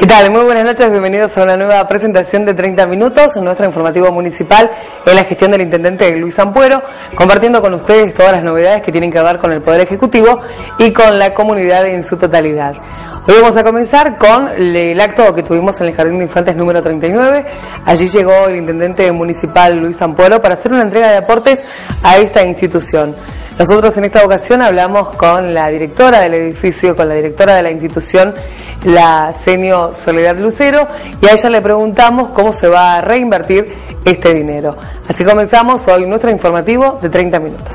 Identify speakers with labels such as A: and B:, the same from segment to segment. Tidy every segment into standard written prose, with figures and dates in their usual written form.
A: ¿Qué tal? Muy buenas noches, bienvenidos a una nueva presentación de 30 minutos en nuestro informativo municipal en la gestión del intendente Luis Ampuero, compartiendo con ustedes todas las novedades que tienen que ver con el Poder Ejecutivo y con la comunidad en su totalidad. Hoy vamos a comenzar con el acto que tuvimos en el Jardín de Infantes número 39. Allí llegó el intendente municipal Luis Ampuero para hacer una entrega de aportes a esta institución. Nosotros en esta ocasión hablamos con la directora del edificio, con la directora de la institución, la Senio Soledad Lucero, y a ella le preguntamos cómo se va a reinvertir este dinero. Así comenzamos hoy nuestro informativo de 30 minutos.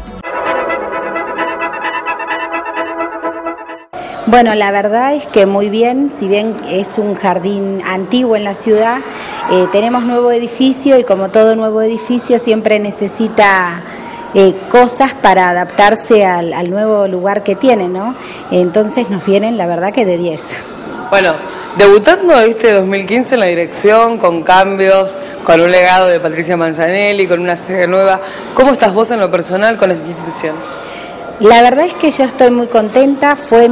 B: Bueno, la verdad es que muy bien, si bien es un jardín antiguo en la ciudad, tenemos nuevo edificio y como todo nuevo edificio siempre necesita cosas para adaptarse al nuevo lugar que tiene, ¿no? Entonces nos vienen, la verdad, que de 10.
A: Bueno, debutando este 2015 en la dirección, con cambios, con un legado de Patricia Manzanelli, con una sede nueva, ¿cómo estás vos en lo personal con esta institución?
B: La verdad es que yo estoy muy contenta, fue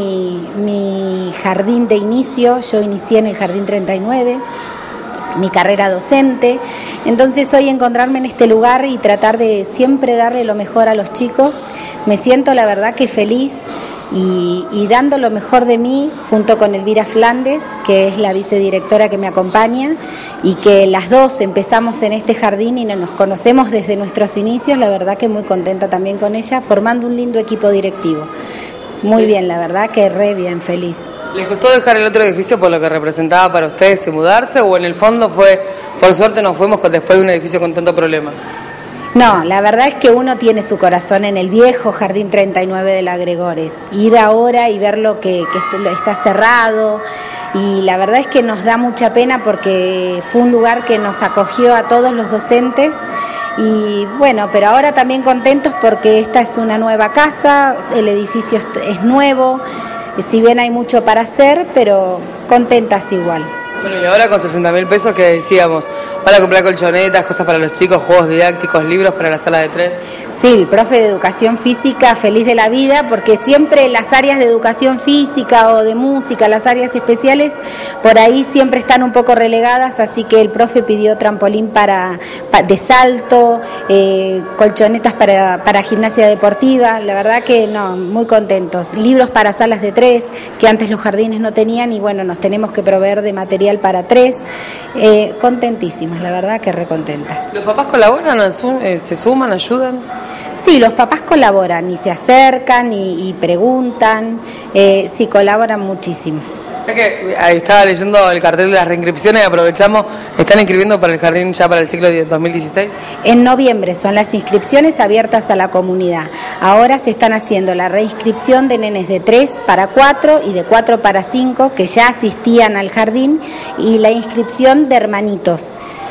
B: mi jardín de inicio, yo inicié en el Jardín 39, mi carrera docente, entonces hoy encontrarme en este lugar y tratar de siempre darle lo mejor a los chicos, me siento la verdad que feliz y dando lo mejor de mí junto con Elvira Flandes, que es la vicedirectora que me acompaña y que las dos empezamos en este jardín y nos conocemos desde nuestros inicios, la verdad que muy contenta también con ella, formando un lindo equipo directivo. Muy bien, la verdad que re bien, feliz.
A: ¿Les costó dejar el otro edificio por lo que representaba para ustedes y mudarse, o en el fondo fue, por suerte nos fuimos después de un edificio con tanto problema?
B: No, la verdad es que uno tiene su corazón en el viejo Jardín 39 de la Gregores. Ir ahora y ver lo que está cerrado, y la verdad es que nos da mucha pena porque fue un lugar que nos acogió a todos los docentes. Y bueno, pero ahora también contentos porque esta es una nueva casa, el edificio es nuevo, si bien hay mucho para hacer, pero contentas igual.
A: Bueno, y ahora con 60.000 pesos que decíamos, van a comprar colchonetas, cosas para los chicos, juegos didácticos, libros para la sala de 3.
B: Sí, el profe de educación física feliz de la vida porque siempre las áreas de educación física o de música, las áreas especiales, por ahí siempre están un poco relegadas, así que el profe pidió trampolín de salto, colchonetas para gimnasia deportiva, la verdad que no, muy contentos. Libros para salas de 3, que antes los jardines no tenían y bueno, nos tenemos que proveer de material para 3, contentísimas, la verdad que recontentas.
A: ¿Los papás colaboran, se suman, ayudan?
B: Sí, los papás colaboran y se acercan y preguntan, sí, colaboran muchísimo.
A: Ya que ahí estaba leyendo el cartel de las reinscripciones, aprovechamos, ¿están inscribiendo para el jardín ya para el ciclo 2016?
B: En noviembre son las inscripciones abiertas a la comunidad. Ahora se están haciendo la reinscripción de nenes de 3 para 4 y de 4 para 5 que ya asistían al jardín y la inscripción de hermanitos.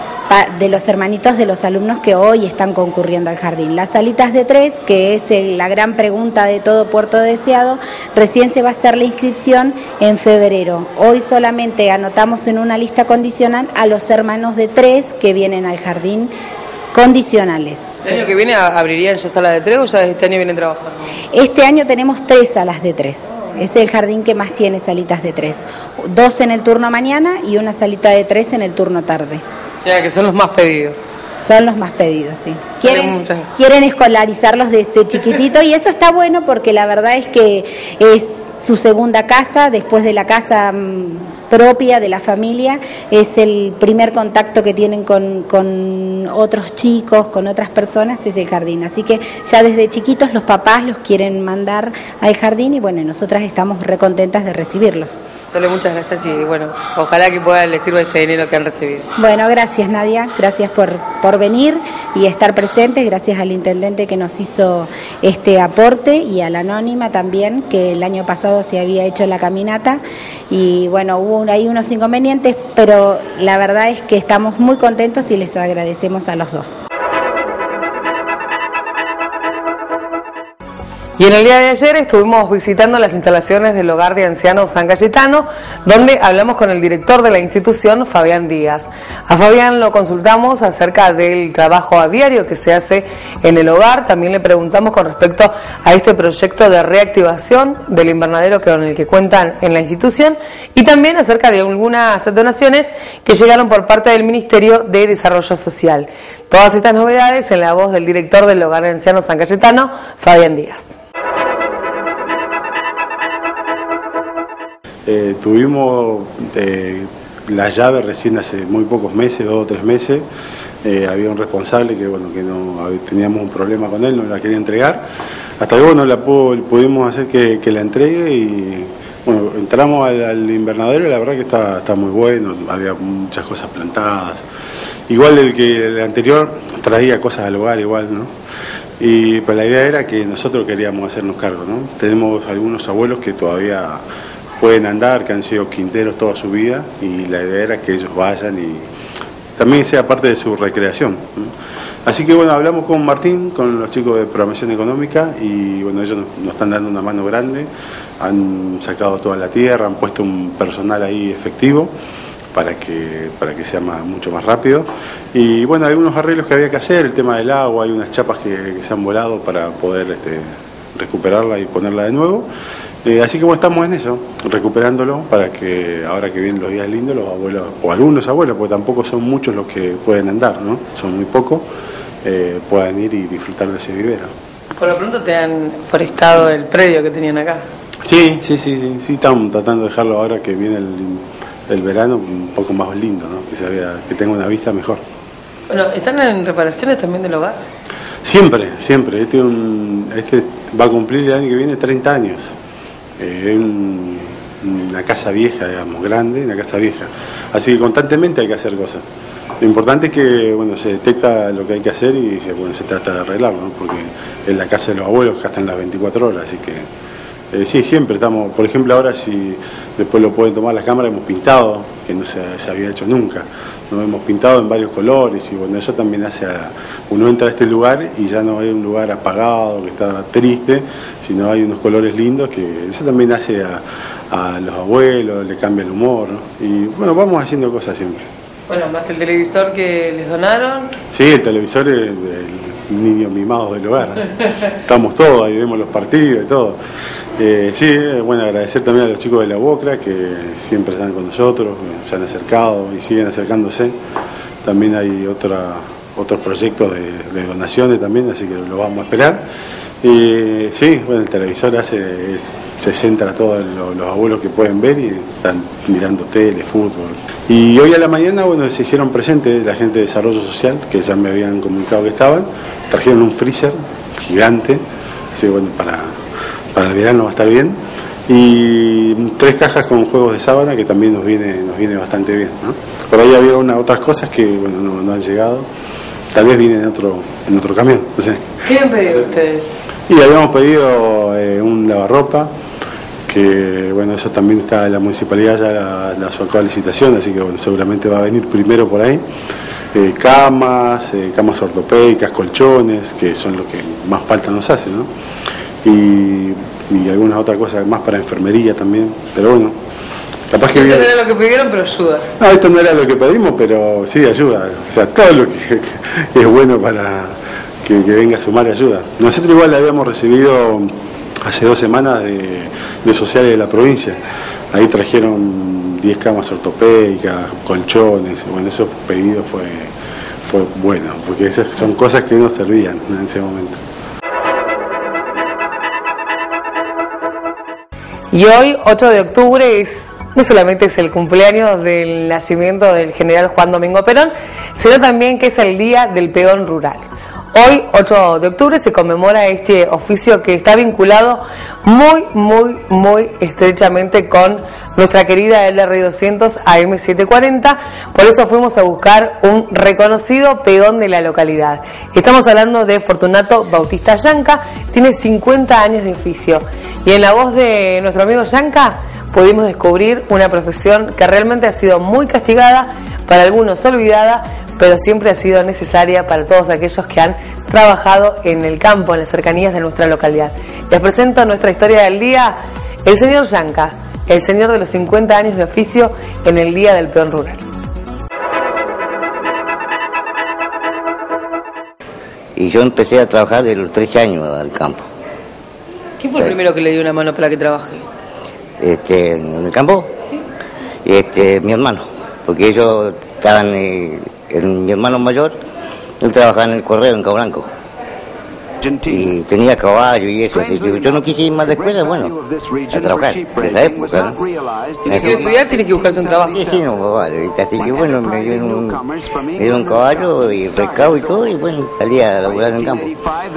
B: De los hermanitos de los alumnos que hoy están concurriendo al jardín. Las salitas de 3, que es la gran pregunta de todo Puerto Deseado, recién se va a hacer la inscripción en febrero. Hoy solamente anotamos en una lista condicional a los hermanos de 3 que vienen al jardín condicionales.
A: ¿El año que viene abrirían ya sala de 3 o ya desde este año vienen trabajando?
B: Este año tenemos 3 salas de 3. Es el jardín que más tiene salitas de 3. 2 en el turno mañana y una salita de 3 en el turno tarde.
A: O sea, que son los más pedidos.
B: Son los más pedidos, sí. Quieren escolarizarlos desde chiquitito y eso está bueno porque la verdad es que es su segunda casa, después de la casa propia de la familia, es el primer contacto que tienen con otros chicos, con otras personas, es el jardín. Así que ya desde chiquitos los papás los quieren mandar al jardín y bueno, nosotras estamos recontentas de recibirlos.
A: Sole, muchas gracias y bueno, ojalá que les sirva este dinero que han recibido.
B: Bueno, gracias Nadia, gracias por venir y estar presentes, gracias al intendente que nos hizo este aporte y a la Anónima también, que el año pasado se había hecho la caminata y bueno, hubo ahí unos inconvenientes, pero la verdad es que estamos muy contentos y les agradecemos a los dos.
A: Y en el día de ayer estuvimos visitando las instalaciones del Hogar de Ancianos San Cayetano, donde hablamos con el director de la institución, Fabián Díaz. A Fabián lo consultamos acerca del trabajo a diario que se hace en el hogar. También le preguntamos con respecto a este proyecto de reactivación del invernadero con el que cuentan en la institución, y también acerca de algunas donaciones que llegaron por parte del Ministerio de Desarrollo Social. Todas estas novedades en la voz del director del Hogar de Ancianos San Cayetano, Fabián Díaz.
C: Tuvimos la llave recién hace muy pocos meses, 2 o 3 meses. Había un responsable que no teníamos un problema con él, no la quería entregar. Hasta que pudimos hacer que la entregue y bueno, entramos al invernadero y la verdad que está muy bueno, había muchas cosas plantadas. Igual el anterior traía cosas al hogar igual, ¿no? Y pues la idea era que nosotros queríamos hacernos cargo, ¿no? Tenemos algunos abuelos que todavía pueden andar, que han sido quinteros toda su vida, y la idea era que ellos vayan y también sea parte de su recreación, ¿no? Así que bueno, hablamos con Martín, con los chicos de programación económica, y bueno, ellos nos están dando una mano grande, han sacado toda la tierra, han puesto un personal ahí efectivo para que sea mucho más rápido. Y bueno, hay unos arreglos que había que hacer, el tema del agua, hay unas chapas que se han volado para poder recuperarla y ponerla de nuevo. Así que bueno, estamos en eso, recuperándolo para que ahora que vienen los días lindos, los abuelos, o algunos abuelos, porque tampoco son muchos los que pueden andar, ¿no? Son muy pocos, puedan ir y disfrutar de ese vivero.
A: Por lo pronto te han forestado el predio que tenían acá.
C: Sí, estamos tratando de dejarlo ahora que viene el verano un poco más lindo, ¿no? Que tenga una vista mejor.
A: Bueno, ¿están en reparaciones también del hogar?
C: Siempre. Este va a cumplir el año que viene 30 años. Es una casa vieja, digamos, grande, una casa vieja. Así que constantemente hay que hacer cosas. Lo importante es que se detecta lo que hay que hacer y se trata de arreglarlo, ¿no? Porque es la casa de los abuelos que están las 24 horas, así que sí, siempre estamos. Por ejemplo, ahora si después lo pueden tomar las cámaras, hemos pintado, que no se había hecho nunca. Nos hemos pintado en varios colores y bueno, eso también hace uno entra a este lugar y ya no hay un lugar apagado, que está triste, sino hay unos colores lindos que eso también hace a los abuelos, le cambia el humor, ¿no? Y bueno, vamos haciendo cosas siempre.
A: Bueno, más el televisor que les donaron.
C: Sí, el televisor es el niño mimado del hogar, ¿no? Estamos todos, ahí vemos los partidos y todo. Sí, bueno, agradecer también a los chicos de la UOCRA que siempre están con nosotros, se han acercado y siguen acercándose. También hay otros proyectos de donaciones también, así que lo vamos a esperar. Y sí, bueno, el televisor se centra a todos los abuelos que pueden ver y están mirando tele, fútbol. Y hoy a la mañana, bueno, se hicieron presentes la gente de Desarrollo Social, que ya me habían comunicado que estaban, trajeron un freezer gigante, así que bueno, para el verano va a estar bien, y 3 cajas con juegos de sábana que también nos viene bastante bien, ¿no? Por ahí había otras cosas que bueno, no han llegado, tal vez vienen en otro camión, no sé.
A: ¿Qué han pedido ustedes?
C: Y habíamos pedido un lavarropa, que bueno, eso también está en la municipalidad, ya la sacó a licitación, así que bueno, seguramente va a venir primero por ahí. Camas ortopédicas, colchones, que son lo que más falta nos hace, ¿no? Y algunas otras cosas más para enfermería también, pero bueno, capaz que...
A: Esto no era lo que pidieron, pero ayuda.
C: No, esto no era lo que pedimos, pero sí ayuda, o sea, todo lo que es bueno para que venga a sumar ayuda. Nosotros igual habíamos recibido hace 2 semanas de sociales de la provincia, ahí trajeron 10 camas ortopédicas, colchones, bueno, esos pedidos fue bueno, porque esas son cosas que no servían en ese momento.
A: Y hoy, 8 de octubre, no solamente es el cumpleaños del nacimiento del general Juan Domingo Perón, sino también que es el Día del Peón Rural. Hoy, 8 de octubre, se conmemora este oficio que está vinculado muy estrechamente con nuestra querida LR200 AM740. Por eso fuimos a buscar un reconocido peón de la localidad. Estamos hablando de Fortunato Bautista Yanca, tiene 50 años de oficio. Y en la voz de nuestro amigo Yanca pudimos descubrir una profesión que realmente ha sido muy castigada, para algunos olvidada, pero siempre ha sido necesaria para todos aquellos que han trabajado en el campo, en las cercanías de nuestra localidad. Les presento nuestra historia del día, el señor Yanka, el señor de los 50 años de oficio en el Día del Peón Rural.
D: Y yo empecé a trabajar de los 13 años al campo.
A: ¿Quién fue el primero que le dio una mano para que trabaje?
D: ¿En el campo?
A: Sí.
D: Mi hermano, porque ellos estaban, mi hermano mayor, él trabajaba en el correo en Cabo Blanco. Y tenía caballo y eso, así que yo no quise ir más de escuela, bueno, a trabajar, en esa época, ¿no?
A: Tiene que estudiar, tiene que buscarse un trabajo.
D: Sí, no, vale, así que bueno, me dieron un caballo y recado y todo, y bueno, salía a laburar en el campo.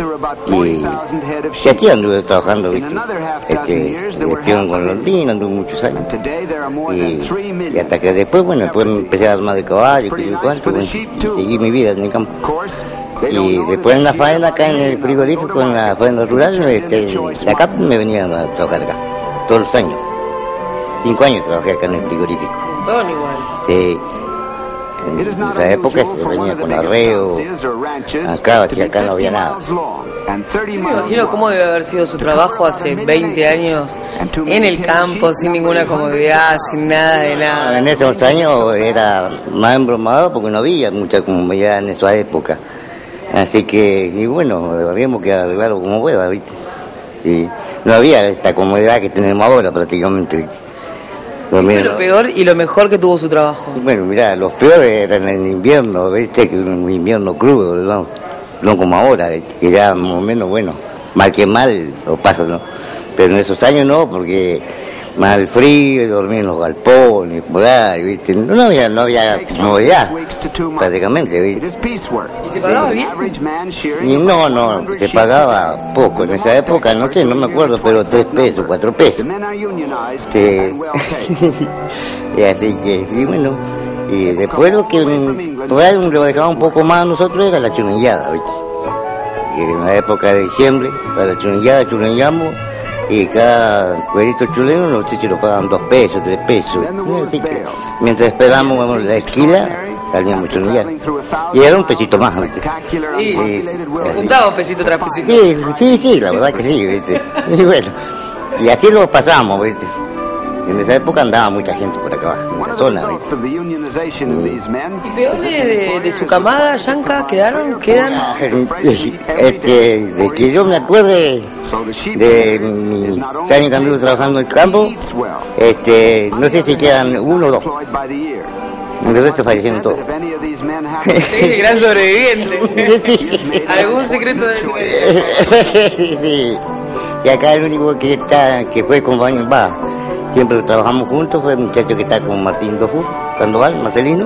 D: Y así anduve trabajando, ¿viste? De peón con Londrina, anduve muchos años. Y hasta que después, bueno, después me empecé a armar de caballo, que yo cuánto, bueno, y seguí mi vida en el campo. Y después en la faena acá en el frigorífico, en la faena rural, de acá me venían a trabajar acá, todos los años. 5 años trabajé acá en el frigorífico.
A: Todo igual.
D: Sí. En esa época se venía con arreo, acá no había nada.
A: Yo me imagino cómo debe haber sido su trabajo hace 20 años en el campo, sin ninguna comodidad, sin nada de nada.
D: En esos años era más embromado porque no había mucha comodidad en esa época. Así que, y bueno, habíamos que arreglarlo como pueda, ¿viste? Y no había esta comodidad que tenemos ahora prácticamente, ¿viste?
A: ¿Qué fue lo peor y lo mejor que tuvo su trabajo?
D: Bueno, mirá, los peores eran en invierno, ¿viste? Que un invierno crudo, ¿no? No como ahora, ¿viste? Que ya más o menos, bueno, mal que mal lo pasa, ¿no? Pero en esos años no, porque más el frío, dormir en los galpones, por ahí, ¿viste? No había comodidad, prácticamente, ¿viste?
A: ¿Y se pagaba bien?
D: Y no, se pagaba poco. En esa época, no sé, no me acuerdo, pero 3 pesos, 4 pesos. Y así que, y bueno, y después lo que por ahí lo dejaba un poco más a nosotros era la chunillada, ¿viste? Y en la época de diciembre, para la chunillada chunillamos, y cada cuerito chuleno los chicos lo pagaban 2 pesos, 3 pesos. Así que mientras esperábamos la esquila, salíamos a chunillar. Y era un pesito más, ¿viste?
A: Se juntaba un pesito tras pesito.
D: Sí, la verdad que sí, ¿viste? Y bueno, y así lo pasamos, ¿viste? En esa época andaba mucha gente por acá abajo, en la zona, ¿viste?
A: ¿Y peones de su camada, Yanka, quedan?
D: De que yo me acuerde de mis años que anduve trabajando en el campo, no sé si quedan 1 o 2. De resto fallecieron todos.
A: Sí, gran sobreviviente. ¿Algún secreto de
D: Sí. Y acá el único que fue compañero, siempre trabajamos juntos, fue el muchacho que está con Martín Dojú, Sandoval, Marcelino,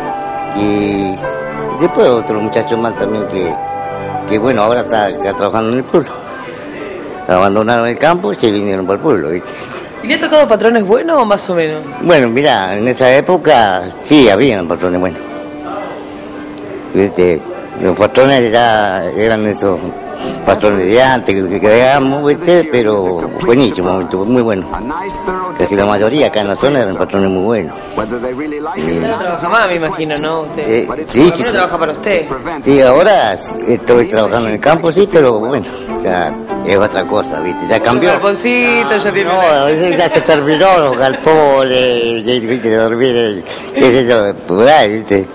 D: y después otro muchacho más también que bueno, ahora está trabajando en el pueblo. Abandonaron el campo y se vinieron para el pueblo, ¿viste?
A: ¿Y le ha tocado patrones buenos o más o menos?
D: Bueno, mirá, en esa época sí habían patrones buenos. ¿Viste? Los patrones ya eran esos patrones de antes que creamos, ¿viste? Pero buenísimos, muy buenos. Casi la mayoría acá en la zona eran patrones muy buenos.
A: Usted no trabaja más, me imagino, ¿no? Usted.
D: Sí,
A: ¿Por qué no trabaja para usted?
D: Sí, ahora estoy trabajando en el campo, sí, pero bueno, ya es otra cosa, ¿viste? Ya cambió.
A: El galponcito ya tiene...
D: No, ya se terminó los galpones, ¿viste? Dormir, qué sé yo, por ahí, ¿viste?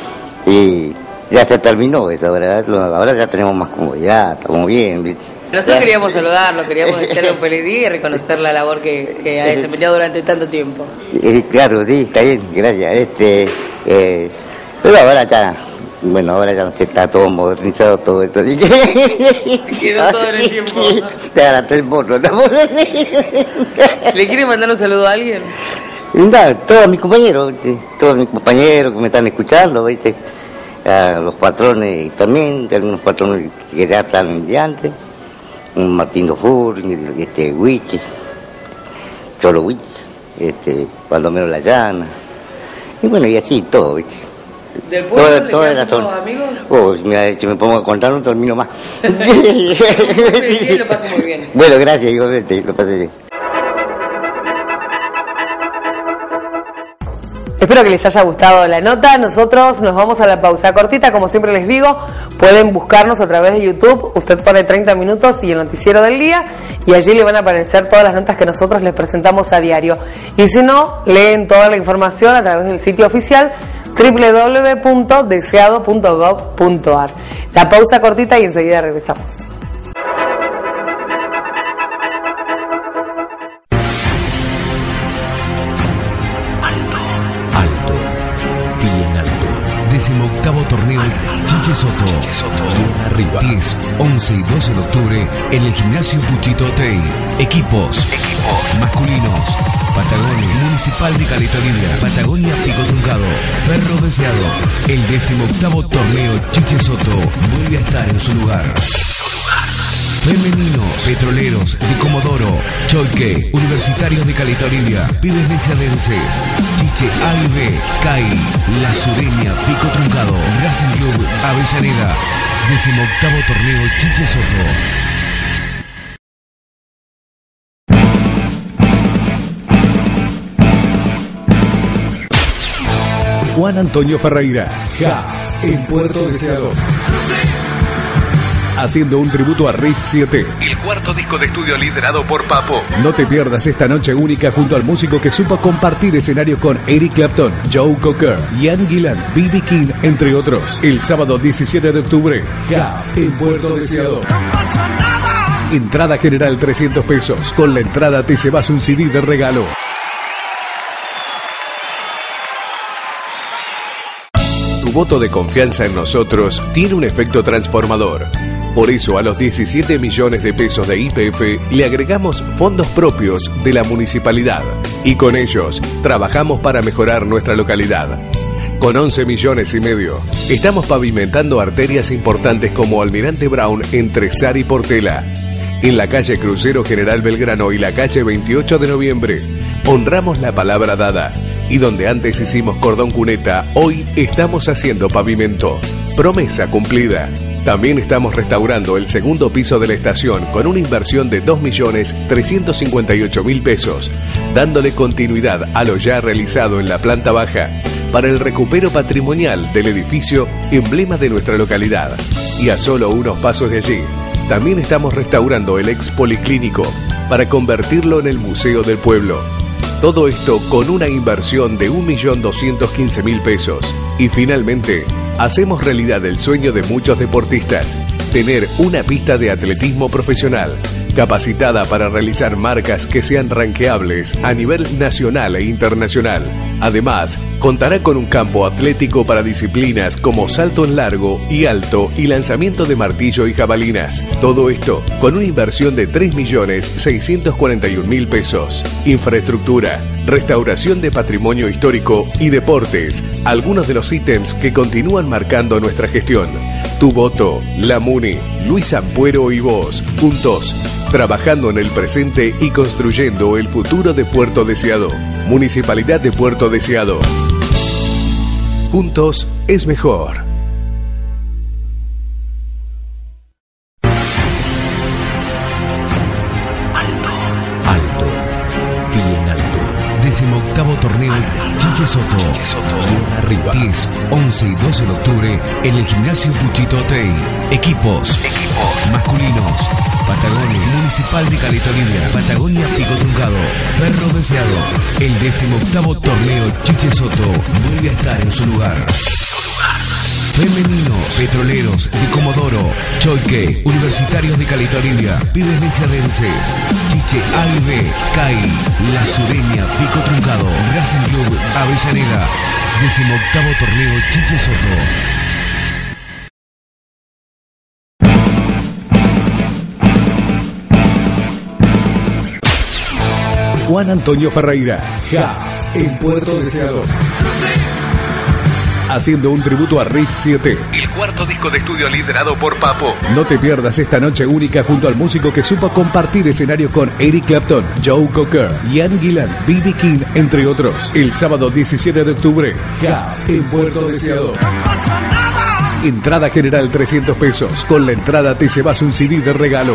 D: Y ya se terminó eso, ¿verdad? Ahora ya tenemos más comodidad, estamos bien, ¿viste?
A: Nosotros queríamos saludarlo, queríamos desearle un feliz día y reconocer la labor que ha desempeñado durante tanto tiempo.
D: Claro, sí, está bien, gracias. Pero ahora ya, bueno, ahora ya está todo modernizado, todo esto.
A: Quedó todo en el tiempo.
D: Ya la tenemos, ¿no?
A: ¿Le quiere mandar un saludo a alguien?
D: Todos mis compañeros que me están escuchando, ¿viste? A los patrones también, algunos patrones que ya están de antes, un Martín Dofur, Huiche, Cholo Huiche, Baldomero La Llana, y bueno, y así todo, ¿viste?
A: ¿Del pueblo
D: toda la zona.
A: Amigos?
D: Oh, mira, si me pongo a contar no termino más.
A: Lo pasé muy bien.
D: Bueno, gracias, igualmente, lo pasé bien.
A: Espero que les haya gustado la nota. Nosotros nos vamos a la pausa cortita. Como siempre les digo, pueden buscarnos a través de YouTube. Usted pone 30 minutos y el noticiero del día, y allí le van a aparecer todas las notas que nosotros les presentamos a diario. Y si no, leen toda la información a través del sitio oficial www.deseado.gov.ar. La pausa cortita y enseguida regresamos.
E: Alto, bien alto. 18º torneo Chiche Soto. Bien arriba. 10, 11 y 12 de octubre en el gimnasio Puchito Tei. Equipos. Masculinos. Patagonia Municipal de Caleta Olivia. Patagonia Pico Truncado. Perro Deseado. El 18º torneo Chiche Soto vuelve a estar en su lugar. Femenino, Petroleros de Comodoro, Choique, Universitarios de Caleta Olivia, Pibes Deseadenses, Chiche A y B, CAI, La Sureña, Pico Truncado, Racing Club Avellaneda, 18º torneo Chiche Soto.
F: Juan Antonio Ferreira, Ja, en Puerto Deseado. Haciendo un tributo a Riff 7, el cuarto disco de estudio liderado por Papo. No te pierdas esta noche única junto al músico que supo compartir escenario con Eric Clapton, Joe Cocker, Ian Gillan, B.B. King, entre otros. El sábado 17 de octubre, Ja, en Puerto Deseado. Entrada general 300 pesos. Con la entrada te llevas un CD de regalo. Tu voto de confianza en nosotros tiene un efecto transformador. Por eso a los 17 millones de pesos de YPF le agregamos fondos propios de la municipalidad. Y con ellos trabajamos para mejorar nuestra localidad. Con 11 millones y medio, estamos pavimentando arterias importantes como Almirante Brown entre Sar y Portela. En la calle Crucero General Belgrano y la calle 28 de noviembre, honramos la palabra dada. Y donde antes hicimos cordón cuneta, hoy estamos haciendo pavimento. Promesa cumplida. También estamos restaurando el segundo piso de la estación con una inversión de 2.358.000 pesos, dándole continuidad a lo ya realizado en la planta baja para el recupero patrimonial del edificio emblema de nuestra localidad. Y a solo unos pasos de allí, también estamos restaurando el ex policlínico para convertirlo en el Museo del Pueblo. Todo esto con una inversión de 1.215.000 pesos. Y finalmente, hacemos realidad el sueño de muchos deportistas, tener una pista de atletismo profesional, capacitada para realizar marcas que sean ranqueables a nivel nacional e internacional. Además, contará con un campo atlético para disciplinas como salto en largo y alto y lanzamiento de martillo y jabalinas. Todo esto con una inversión de 3.641.000 pesos. Infraestructura, restauración de patrimonio histórico y deportes, algunos de los ítems que continúan marcando nuestra gestión. Tu voto, la MUNI, Luis Ampuero y vos, juntos, trabajando en el presente y construyendo el futuro de Puerto Deseado. Municipalidad de Puerto Deseado. Juntos es mejor.
E: Alto, bien alto. 18º torneo Chiche Soto. Bien arriba. 10, 11 y 12 de octubre en el gimnasio Puchito Tei. Equipos. Masculinos. Patagonia Municipal de Caleta Olivia. Patagonia Pico Truncado. Perro Deseado. El 18º torneo Chiche Soto vuelve a estar en su lugar. Femenino, Petroleros de Comodoro, Choique, Universitarios de Caleta Olivia, Pibes Deseadenses, Chiche A y B, CAI, La Sureña, Pico Truncado, Racing Club Avellaneda, 18º torneo Chiche Soto.
F: Juan Antonio Ferreira, Ja, en Puerto Deseado. Haciendo un tributo a Riff 7, el cuarto disco de estudio liderado por Papo. No te pierdas esta noche única junto al músico que supo compartir escenario con Eric Clapton, Joe Cocker, Ian Gillan, B.B. King, entre otros. El sábado 17 de octubre, Ja, en Puerto Deseado. Entrada general 300 pesos. Con la entrada te llevas un CD de regalo.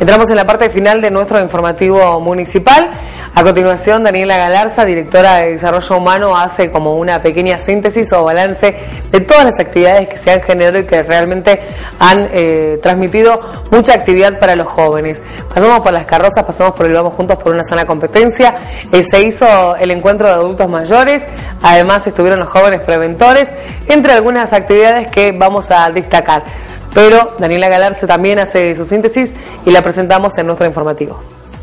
A: Entramos en la parte final de nuestro informativo municipal. A continuación, Daniela Galarza, directora de Desarrollo Humano, hace como una pequeña síntesis o balance de todas las actividades que se han generado y que realmente han transmitido mucha actividad para los jóvenes. Pasamos por las carrozas, pasamos por el Vamos Juntos por una sana competencia, se hizo el encuentro de adultos mayores, además estuvieron los jóvenes preventores, entre algunas actividades que vamos a destacar. Pero Daniela Galarza también hace su síntesis y la presentamos en nuestro informativo.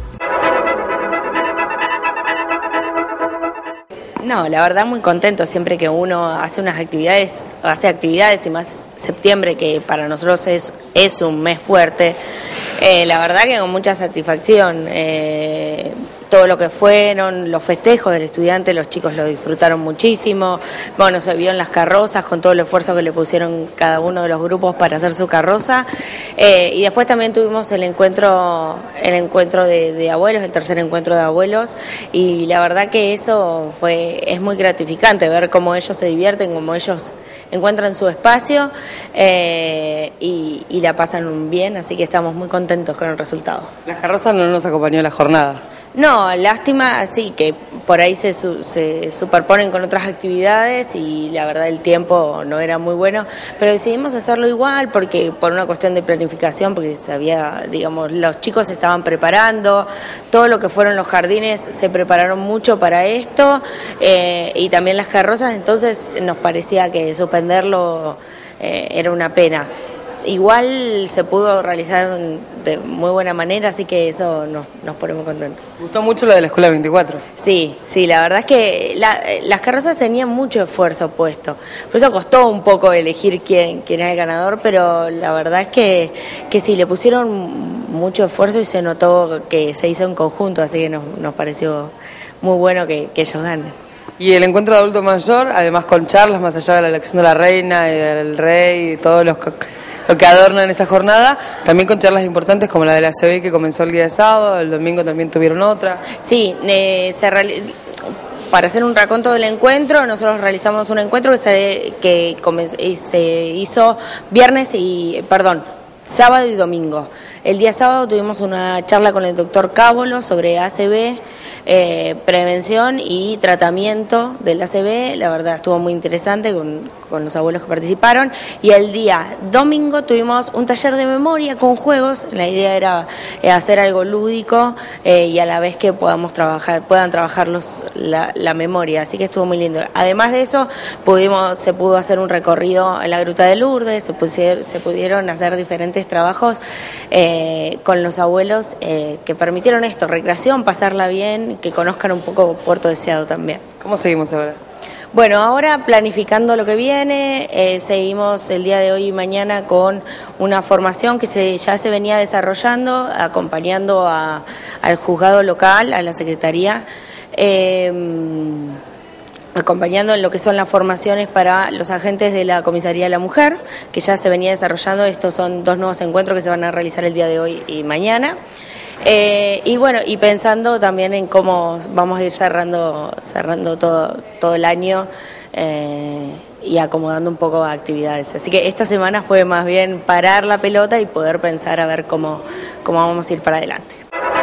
G: No, la verdad muy contento siempre que uno hace actividades y más septiembre, que para nosotros es un mes fuerte. La verdad que con mucha satisfacción. Todo lo que fueron los festejos del estudiante, los chicos lo disfrutaron muchísimo. Bueno, se vio en las carrozas con todo el esfuerzo que le pusieron cada uno de los grupos para hacer su carroza. Y después también tuvimos el encuentro de abuelos, el tercer encuentro de abuelos. Y la verdad que eso es muy gratificante, ver cómo ellos se divierten, cómo ellos encuentran su espacio y la pasan bien, así que estamos muy contentos con el resultado.
A: Las carrozas no nos acompañó en la jornada.
G: No, lástima, sí, que por ahí se superponen con otras actividades y la verdad el tiempo no era muy bueno, pero decidimos hacerlo igual porque por una cuestión de planificación, porque los chicos se estaban preparando, todo lo que fueron los jardines se prepararon mucho para esto y también las carrozas, entonces nos parecía que suspenderlo era una pena. Igual se pudo realizar de muy buena manera, así que eso nos pone muy contentos.
A: ¿Gustó mucho lo de la Escuela 24?
G: Sí, la verdad es que las carrozas tenían mucho esfuerzo puesto. Por eso costó un poco elegir quién era el ganador, pero la verdad es que sí, le pusieron mucho esfuerzo y se notó que se hizo en conjunto, así que nos pareció muy bueno que ellos ganen.
A: Y el encuentro de adulto mayor, además con charlas más allá de la elección de la reina y del rey y todos lo que adornan esa jornada, también con charlas importantes como la de la ACB que comenzó el día de sábado, el domingo también tuvieron otra.
G: Sí, para hacer un raconto del encuentro, nosotros realizamos un encuentro que se hizo sábado y domingo. El día sábado tuvimos una charla con el doctor Cábolo sobre ACV, prevención y tratamiento del ACV. La verdad estuvo muy interesante con los abuelos que participaron. Y el día domingo tuvimos un taller de memoria con juegos. La idea era hacer algo lúdico y a la vez que puedan trabajar la memoria. Así que estuvo muy lindo. Además de eso, se pudo hacer un recorrido en la Gruta de Lourdes, se pudieron hacer diferentes trabajos con los abuelos que permitieron esto, recreación, pasarla bien, que conozcan un poco Puerto Deseado también.
A: ¿Cómo seguimos ahora?
G: Bueno, ahora planificando lo que viene, seguimos el día de hoy y mañana con una formación que ya se venía desarrollando, acompañando al juzgado local, a la secretaría, acompañando en lo que son las formaciones para los agentes de la Comisaría de la Mujer, que ya se venía desarrollando. Estos son 2 nuevos encuentros que se van a realizar el día de hoy y mañana. Y pensando también en cómo vamos a ir cerrando todo el año y acomodando un poco actividades. Así que esta semana fue más bien parar la pelota y poder pensar a ver cómo vamos a ir para adelante.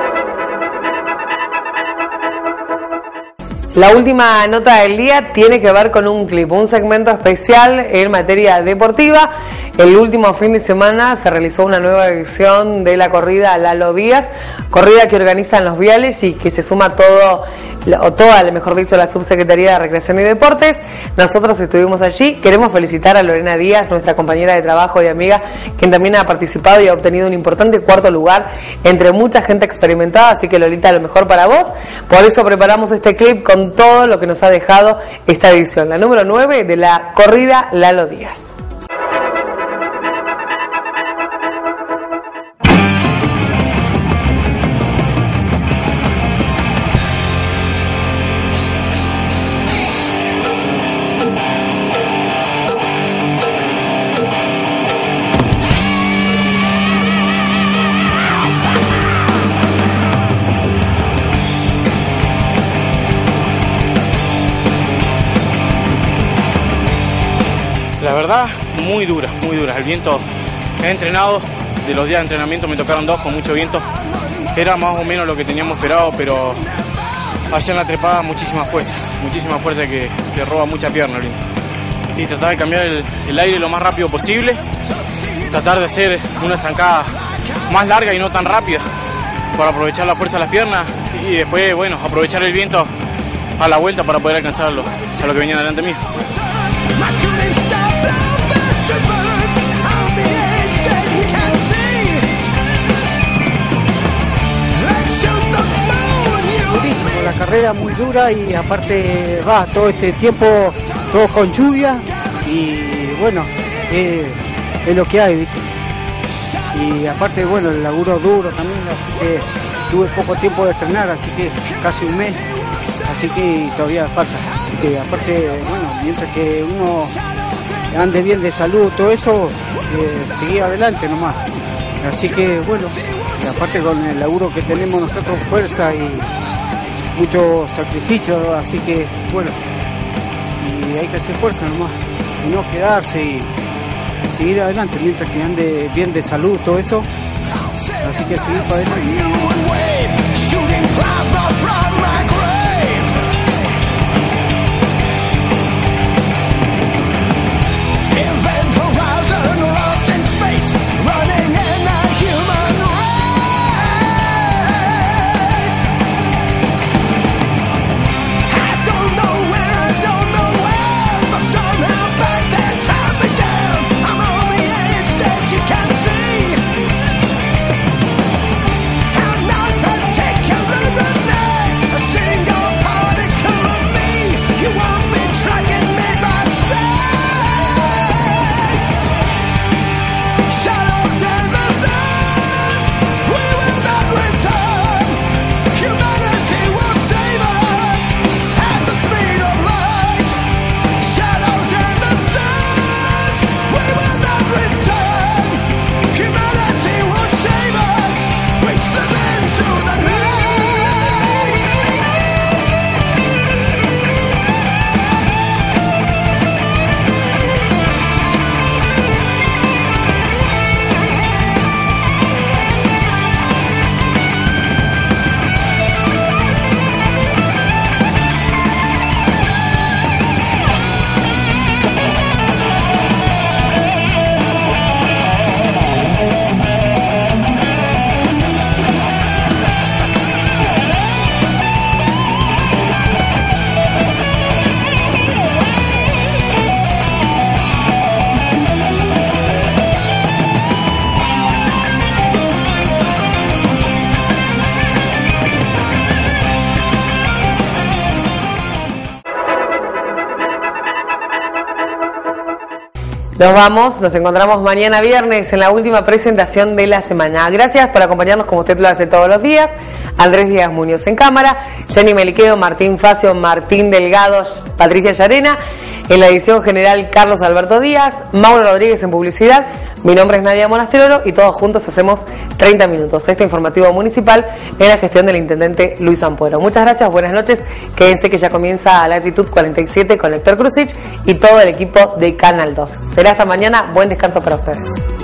A: La última nota del día tiene que ver con un clip, un segmento especial en materia deportiva. El último fin de semana se realizó una nueva edición de la corrida Lalo Díaz, corrida que organizan los viales y que se suma mejor dicho, la Subsecretaría de Recreación y Deportes. Nosotros estuvimos allí. Queremos felicitar a Lorena Díaz, nuestra compañera de trabajo y amiga, quien también ha participado y ha obtenido un importante 4º lugar entre mucha gente experimentada. Así que, Lolita, lo mejor para vos. Por eso preparamos este clip con todo lo que nos ha dejado esta edición, la número 9 de la corrida Lalo Díaz.
H: La verdad, muy dura. El viento, he entrenado de los días de entrenamiento me tocaron 2 con mucho viento. Era más o menos lo que teníamos esperado, pero allá en la trepada muchísima fuerza que roba mucha pierna el viento. Y tratar de cambiar el aire lo más rápido posible, tratar de hacer una zancada más larga y no tan rápida para aprovechar la fuerza de las piernas y después, bueno, aprovechar el viento a la vuelta para poder alcanzar a lo que venían delante mío.
I: Durísimo, la carrera muy dura y aparte va todo este tiempo todo con lluvia y bueno, es lo que hay, ¿viste? Y aparte, bueno, el laburo duro también, así que tuve poco tiempo de estrenar, así que casi un mes, así que todavía falta. Y aparte, bueno, mientras que uno ande bien de salud, todo eso, seguir adelante nomás. Así que, bueno, y aparte con el laburo que tenemos nosotros, fuerza y mucho sacrificio, así que, bueno, y hay que hacer fuerza nomás, y no quedarse y seguir adelante mientras que ande bien de salud, todo eso, así que seguir para adelante.
A: Nos vamos, nos encontramos mañana viernes en la última presentación de la semana. Gracias por acompañarnos como usted lo hace todos los días. Andrés Díaz Muñoz en cámara, Jenny Meliqueo, Martín Facio, Martín Delgado, Patricia Llarena. En la edición general, Carlos Alberto Díaz, Mauro Rodríguez en publicidad. Mi nombre es Nadia Monasterolo y todos juntos hacemos 30 minutos. Este informativo municipal en la gestión del intendente Luis Ampuero. Muchas gracias, buenas noches. Quédense que ya comienza Latitud 47 con Héctor Krusich y todo el equipo de Canal 2. Será hasta mañana. Buen descanso para ustedes.